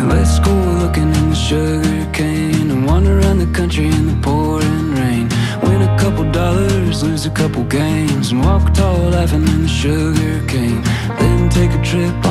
Let's go looking in the sugar cane and wander around the country in the pouring rain. Win a couple dollars, lose a couple games, and walk tall laughing in the sugar cane. Then take a trip